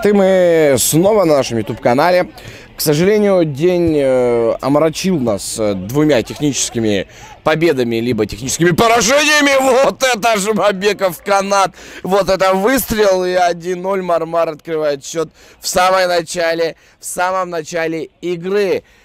ребята, и мы снова на нашем YouTube-канале. К сожалению, день омрачил нас двумя техническими победами, либо техническими поражениями. Вот это же Мамбеков канат. Вот это выстрел, и 1-0 Мармар открывает счет в самом начале игры.